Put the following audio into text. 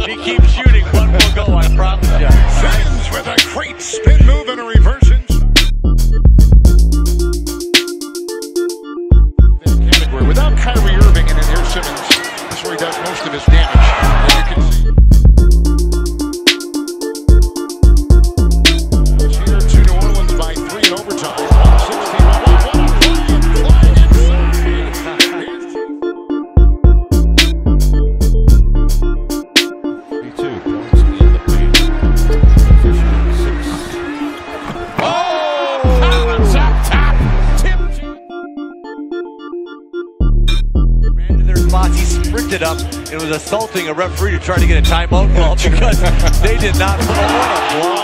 He keeps shooting. One will go, I promise you. Simmons with a great spin move and a reversion. That category. Without Kyrie Irving, and then here's Simmons. That's where he does most of his damage. And you can see. Here to New Orleans by 3 in overtime. 162. He sprinted up and was assaulting a referee to try to get a timeout call because they did not put a block.